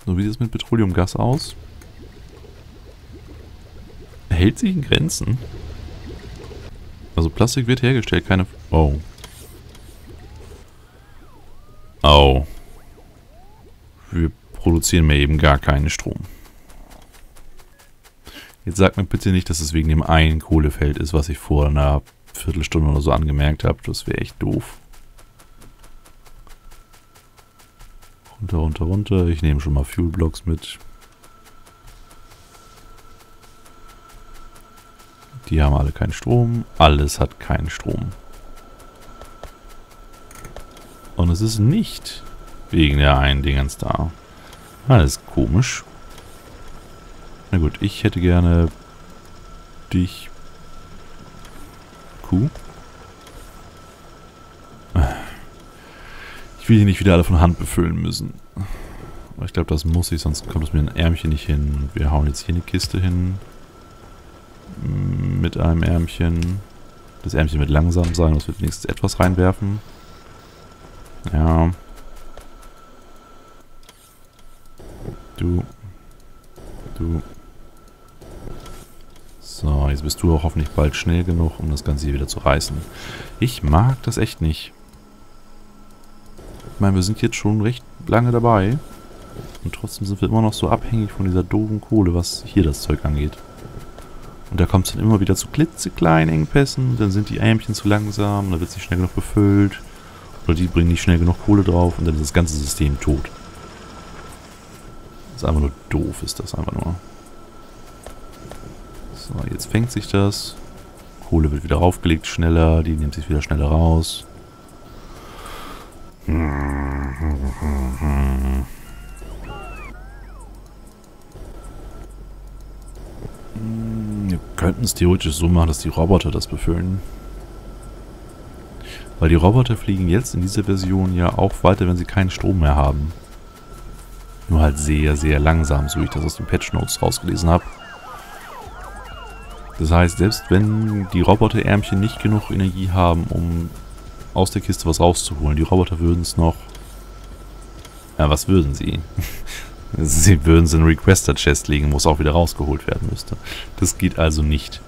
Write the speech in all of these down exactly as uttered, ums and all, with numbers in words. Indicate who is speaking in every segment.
Speaker 1: So, wie sieht es mit Petroleumgas aus? Hält sich in Grenzen. Also Plastik wird hergestellt, keine... Oh. Oh. Wir produzieren mir eben gar keinen Strom. Jetzt sagt mir bitte nicht, dass es wegen dem einen Kohlefeld ist, was ich vor einer Viertelstunde oder so angemerkt habe. Das wäre echt doof. Runter, runter, runter. Ich nehme schon mal Fuelblocks mit. Die haben alle keinen Strom. Alles hat keinen Strom. Und es ist nicht wegen der einen Dingens da. Alles komisch. Na gut, ich hätte gerne dich. Kuh. Ich will die nicht wieder alle von Hand befüllen müssen. Aber ich glaube, das muss ich, sonst kommt es mir ein Ärmchen nicht hin. Wir hauen jetzt hier eine Kiste hin. Mit einem Ärmchen. Das Ärmchen wird langsam sein, das wird wenigstens etwas reinwerfen. Ja. Du. Du. So, jetzt bist du auch hoffentlich bald schnell genug, um das Ganze hier wieder zu reißen. Ich mag das echt nicht. Ich meine, wir sind jetzt schon recht lange dabei. Und trotzdem sind wir immer noch so abhängig von dieser doofen Kohle, was hier das Zeug angeht. Und da kommt es dann immer wieder zu klitzekleinen Engpässen. Dann sind die Ärmchen zu langsam, dann wird es nicht schnell genug befüllt. Oder die bringen nicht schnell genug Kohle drauf und dann ist das ganze System tot. Das ist einfach nur doof, ist das einfach nur. So, jetzt fängt sich das. Kohle wird wieder raufgelegt, schneller. Die nimmt sich wieder schneller raus. Wir könnten es theoretisch so machen, dass die Roboter das befüllen. Weil die Roboter fliegen jetzt in dieser Version ja auch weiter, wenn sie keinen Strom mehr haben. Nur halt sehr, sehr langsam, so wie ich das aus den Patch Notes rausgelesen habe. Das heißt, selbst wenn die Roboterärmchen nicht genug Energie haben, um aus der Kiste was rauszuholen, die Roboter würden es noch... Ja, was würden sie? Sie würden es in einen Requester-Chest legen, wo es auch wieder rausgeholt werden müsste. Das geht also nicht.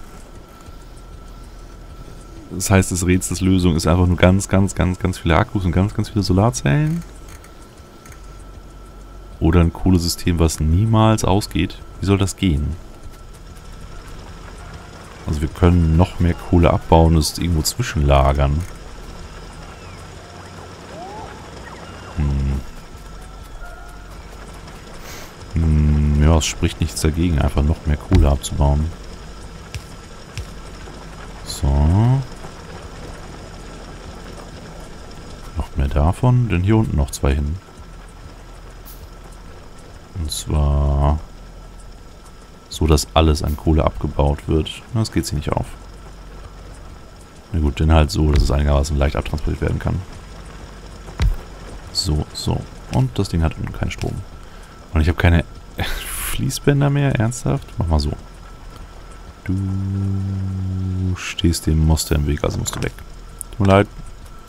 Speaker 1: Das heißt, das Rätsels Lösung ist einfach nur ganz, ganz, ganz, ganz viele Akkus und ganz, ganz viele Solarzellen. Oder ein Kohlesystem, was niemals ausgeht. Wie soll das gehen? Also wir können noch mehr Kohle abbauen und es irgendwo zwischenlagern. Hm. Hm, ja, es spricht nichts dagegen, einfach noch mehr Kohle abzubauen. So. Noch mehr davon, denn hier unten noch zwei hin. Und zwar so, dass alles an Kohle abgebaut wird. Das geht sich nicht auf. Na gut, dann halt so, dass es einigermaßen leicht abtransportiert werden kann. So, so. Und das Ding hat unten keinen Strom. Und ich habe keine Fließbänder mehr, ernsthaft? Mach mal so. Du stehst dem Monster im Weg, also musst du weg. Tut mir leid.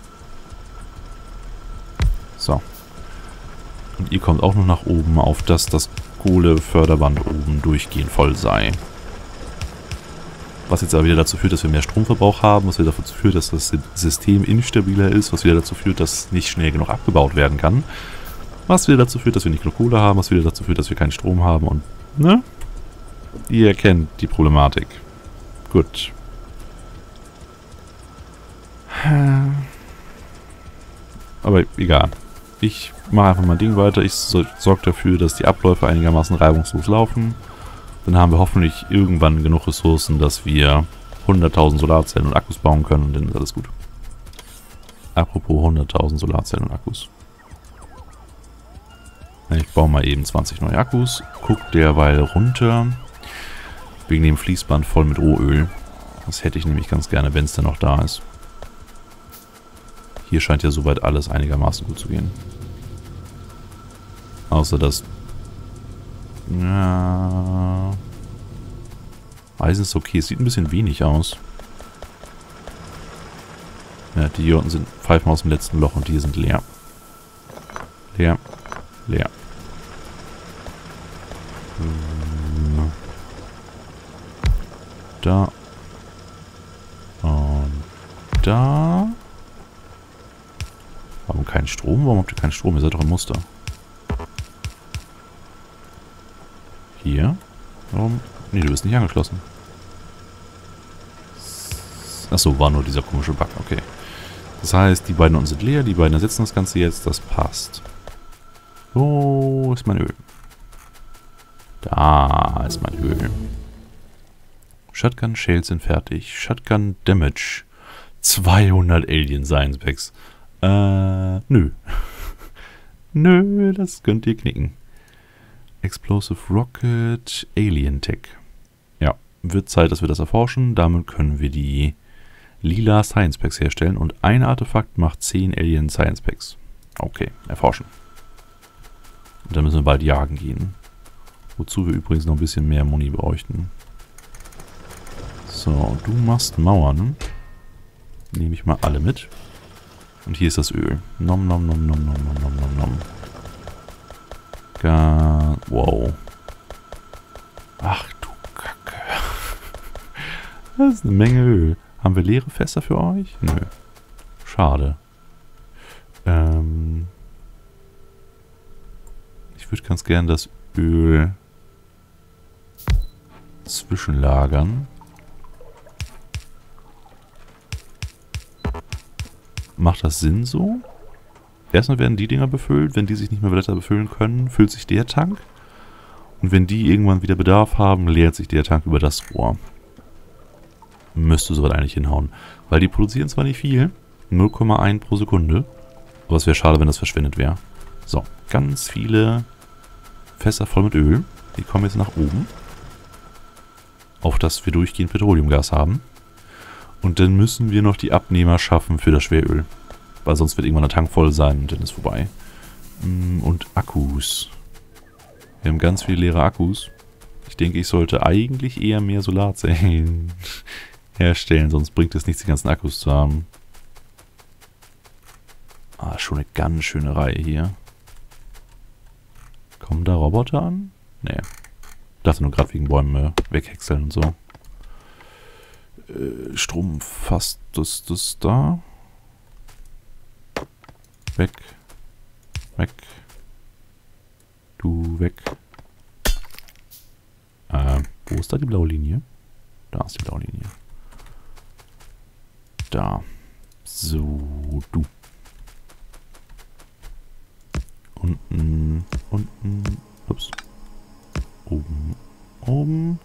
Speaker 1: So. Und ihr kommt auch noch nach oben, auf dass das Kohleförderband oben durchgehend voll sei. Was jetzt aber wieder dazu führt, dass wir mehr Stromverbrauch haben, was wieder dazu führt, dass das System instabiler ist, was wieder dazu führt, dass nicht schnell genug abgebaut werden kann. Was wieder dazu führt, dass wir nicht genug Kohle haben, was wieder dazu führt, dass wir keinen Strom haben und, ne? Ihr kennt die Problematik. Gut. Aber egal. Ich mache einfach mein Ding weiter. Ich sorge dafür, dass die Abläufe einigermaßen reibungslos laufen. Dann haben wir hoffentlich irgendwann genug Ressourcen, dass wir hunderttausend Solarzellen und Akkus bauen können und dann ist alles gut. Apropos hunderttausend Solarzellen und Akkus. Ich baue mal eben zwanzig neue Akkus. Guck derweil runter. Wegen dem Fließband voll mit Rohöl. Das hätte ich nämlich ganz gerne, wenn es denn noch da ist. Hier scheint ja soweit alles einigermaßen gut zu gehen. Außer das... Ja... Eisen ist okay. Es sieht ein bisschen wenig aus. Ja, die hier unten sind Pfeifen aus dem letzten Loch und die hier sind leer. Leer. Leer. Da. Und da. Warum kein Strom? Warum habt ihr keinen Strom? Ihr seid doch im Muster. Hier. Warum? Nee, du bist nicht angeschlossen. Achso, war nur dieser komische Bug. Okay. Das heißt, die beiden unten sind leer. Die beiden ersetzen das Ganze jetzt. Das passt. Wo ist mein Öl? Da ist mein Öl. Shotgun Shells sind fertig. Shotgun Damage. zweihundert Alien Science Packs. Äh, nö. Nö, das könnt ihr knicken. Explosive Rocket Alien Tech. Ja, wird Zeit, dass wir das erforschen. Damit können wir die lila Science Packs herstellen. Und ein Artefakt macht zehn Alien Science Packs. Okay, erforschen. Und dann müssen wir bald jagen gehen. Wozu wir übrigens noch ein bisschen mehr Muni bräuchten. So, du machst Mauern. Nehme ich mal alle mit. Und hier ist das Öl. Nom nom nom nom nom nom nom nom nom. Ga wow. Ach du Kacke. Das ist eine Menge Öl. Haben wir leere Fässer für euch? Nö. Schade. Ähm ich würde ganz gern das Öl zwischenlagern. Macht das Sinn so? Erstmal werden die Dinger befüllt. Wenn die sich nicht mehr weiter befüllen können, füllt sich der Tank. Und wenn die irgendwann wieder Bedarf haben, leert sich der Tank über das Rohr. Müsste soweit eigentlich hinhauen. Weil die produzieren zwar nicht viel, null Komma eins pro Sekunde. Aber es wäre schade, wenn das verschwendet wäre. So, ganz viele Fässer voll mit Öl. Die kommen jetzt nach oben. Auf das wir durchgehend Petroleumgas haben. Und dann müssen wir noch die Abnehmer schaffen für das Schweröl. Weil sonst wird irgendwann der Tank voll sein und dann ist vorbei. Und Akkus. Wir haben ganz viele leere Akkus. Ich denke, ich sollte eigentlich eher mehr Solarzellen herstellen, sonst bringt es nichts, die ganzen Akkus zu haben. Ah, schon eine ganz schöne Reihe hier. Kommen da Roboter an? Nee. Ich dachte nur gerade wegen Bäume weghäckseln und so. Äh, Strom fast das, das da. Weg. Weg. Du weg. Äh, wo ist da die blaue Linie? Da ist die blaue Linie. Da. So, du. Unten, unten, ups. Oben, oben.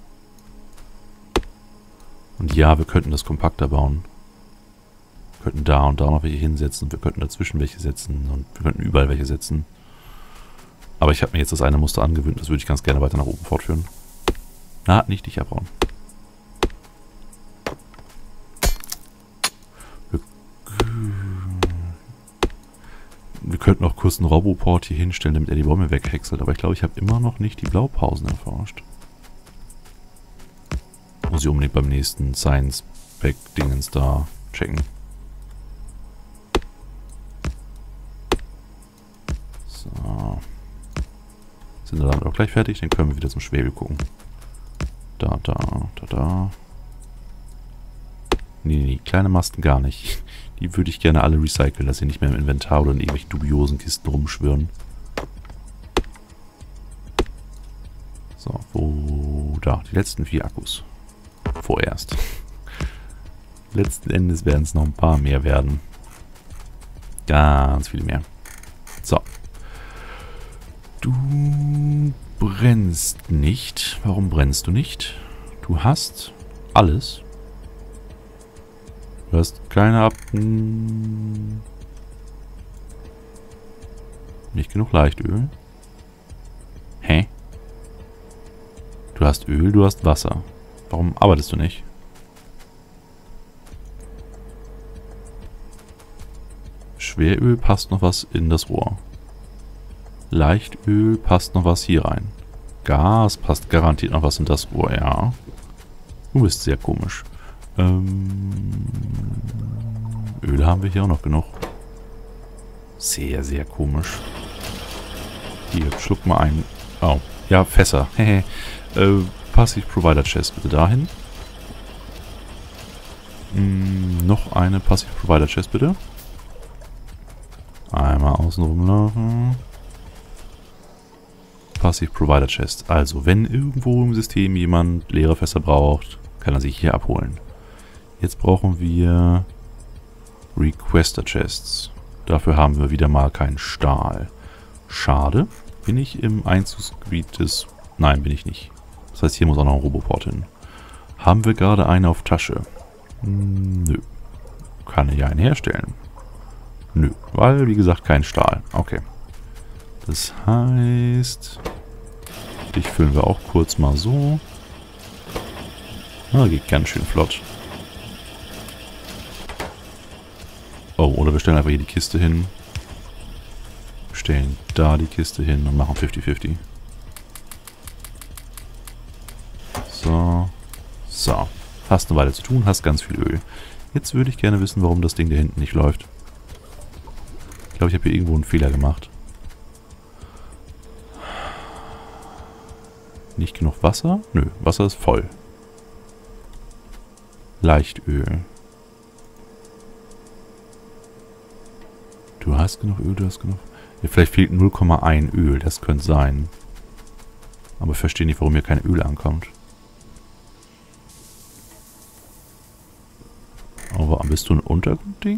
Speaker 1: Und ja, wir könnten das kompakter bauen. Wir könnten da und da noch welche hinsetzen. Wir könnten dazwischen welche setzen. Und wir könnten überall welche setzen. Aber ich habe mir jetzt das eine Muster angewöhnt. Das würde ich ganz gerne weiter nach oben fortführen. Na, nicht dich abbauen. Wir, wir könnten auch kurz einen Roboport hier hinstellen, damit er die Bäume weghäckselt. Aber ich glaube, ich habe immer noch nicht die Blaupausen erforscht. Muss ich unbedingt beim nächsten Science-Pack-Dingens da checken. So. Sind wir damit auch gleich fertig? Dann können wir wieder zum Schwebel gucken. Da, da, da, da. Nee, nee, kleine Masten gar nicht. Die würde ich gerne alle recyceln, dass sie nicht mehr im Inventar oder in irgendwelchen dubiosen Kisten rumschwirren. So, wo... Da, die letzten vier Akkus. Vorerst. Letzten Endes werden es noch ein paar mehr werden. Ganz viele mehr. So. Du brennst nicht. Warum brennst du nicht? Du hast alles. Du hast keine Ab... Nicht genug Leichtöl. Hä? Du hast Öl, du hast Wasser. Warum arbeitest du nicht? Schweröl passt noch was in das Rohr. Leichtöl passt noch was hier rein. Gas passt garantiert noch was in das Rohr, ja. Du bist sehr komisch. Ähm, Öl haben wir hier auch noch genug. Sehr, sehr komisch. Hier, schluck mal ein Oh, ja, Fässer. Hehe. äh, Passive Provider Chest bitte dahin. Hm, noch eine Passive Provider Chest bitte. Einmal außen rumlaufen. Passive Provider Chest. Also, wenn irgendwo im System jemand leere Fässer braucht, kann er sich hier abholen. Jetzt brauchen wir Requester Chests. Dafür haben wir wieder mal keinen Stahl. Schade. Bin ich im Einzugsgebiet des... Nein, bin ich nicht. Das heißt, hier muss auch noch ein Roboport hin. Haben wir gerade einen auf Tasche? Hm, nö. Kann ich einen herstellen? Nö, weil, wie gesagt, kein Stahl. Okay. Das heißt... Dich füllen wir auch kurz mal so. Ah, geht ganz schön flott. Oh, oder wir stellen einfach hier die Kiste hin. Wir stellen da die Kiste hin und machen fünfzig fünfzig. So. So. Hast eine Weile zu tun, hast ganz viel Öl. Jetzt würde ich gerne wissen, warum das Ding da hinten nicht läuft. Ich glaube, ich habe hier irgendwo einen Fehler gemacht. Nicht genug Wasser? Nö, Wasser ist voll. Leichtöl. Du hast genug Öl, du hast genug... Ja, vielleicht fehlt null Komma eins Öl, das könnte sein. Aber ich verstehe nicht, warum hier kein Öl ankommt. Aber bist du ein Untergrundding?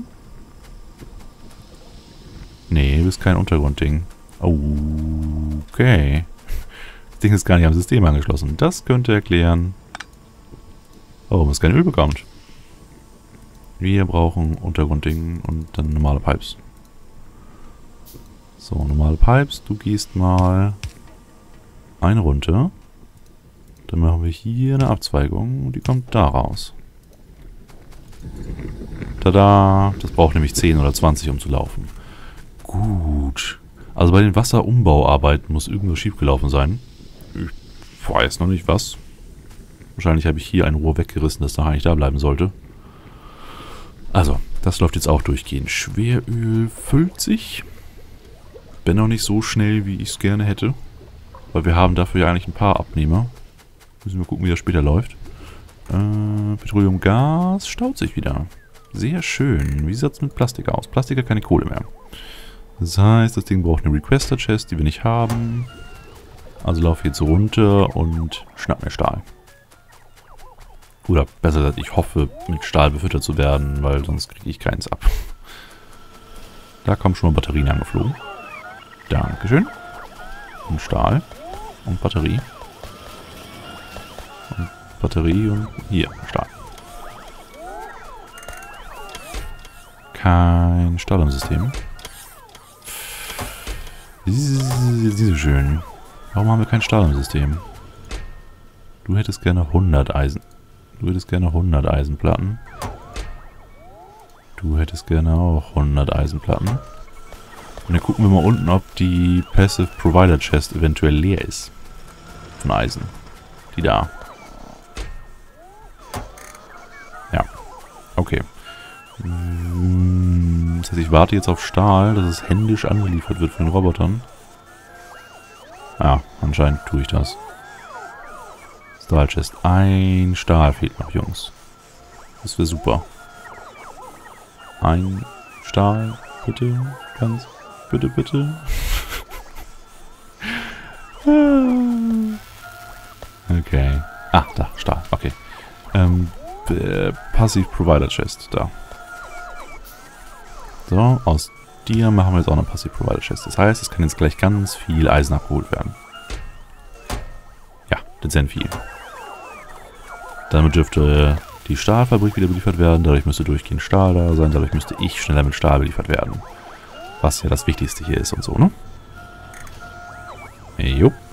Speaker 1: Nee, du bist kein Untergrundding. Okay. Das Ding ist gar nicht am System angeschlossen. Das könnte erklären, warum es kein Öl bekommt. Wir brauchen Untergrundding und dann normale Pipes. So, normale Pipes. Du gehst mal eine runter. Dann machen wir hier eine Abzweigung und die kommt da raus. Tada! Das braucht nämlich zehn oder zwanzig, um zu laufen. Gut. Also bei den Wasserumbauarbeiten muss irgendwas schiefgelaufen sein. Ich weiß noch nicht was. Wahrscheinlich habe ich hier ein Rohr weggerissen, das da eigentlich da bleiben sollte. Also, das läuft jetzt auch durchgehend. Schweröl füllt sich. Bin noch nicht so schnell, wie ich es gerne hätte. Weil wir haben dafür ja eigentlich ein paar Abnehmer. Müssen wir gucken, wie das später läuft. Äh, Petroleumgas staut sich wieder. Sehr schön. Wie sieht es mit Plastik aus? Plastik hat keine Kohle mehr. Das heißt, das Ding braucht eine Requester Chest, die wir nicht haben. Also laufe ich jetzt runter und schnapp mir Stahl. Oder besser gesagt, ich hoffe, mit Stahl befüttert zu werden, weil sonst kriege ich keins ab. Da kommen schon mal Batterien angeflogen. Dankeschön. Und Stahl. Und Batterie. Und Batterie und hier, Stahl. Kein Stahl im System. Diese schön. Warum haben wir keinen Stahl im System? Du hättest gerne hundert Eisen. Du hättest gerne hundert Eisenplatten. Du hättest gerne auch hundert Eisenplatten. Und dann gucken wir mal unten, ob die Passive Provider Chest eventuell leer ist. Von Eisen. Die da. Ja. Okay. Das heißt, ich warte jetzt auf Stahl, dass es händisch angeliefert wird von den Robotern. Ja, anscheinend tue ich das. Stahlchest. Ein Stahl fehlt noch, Jungs. Das wäre super. Ein Stahl, bitte. Ganz, bitte, bitte. Okay. Ah, da, Stahl. Okay. Ähm, äh, Passive Provider Chest, da. So, aus dir machen wir jetzt auch eine Passive Provider Chest. Das heißt, es kann jetzt gleich ganz viel Eisen abgeholt werden. Ja, dezent viel. Damit dürfte die Stahlfabrik wieder beliefert werden. Dadurch müsste durchgehend Stahl da sein. Dadurch müsste ich schneller mit Stahl beliefert werden. Was ja das Wichtigste hier ist und so, ne? Jupp.